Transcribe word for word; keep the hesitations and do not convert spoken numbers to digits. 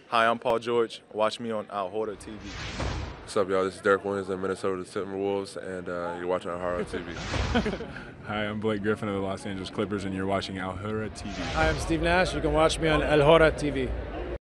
Hi, I'm Paul George. Watch me on Alhurra T V. What's up, y'all? This is Derek Williams in Minnesota Timberwolves, and uh, you're watching Alhurra T V. Hi, I'm Blake Griffin of the Los Angeles Clippers, and you're watching Alhurra T V. Hi, I'm Steve Nash. You can watch me on Alhurra T V.